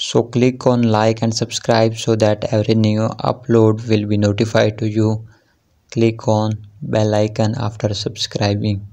So click on like and subscribe so that every new upload will be notified to you. Click on bell icon after subscribing.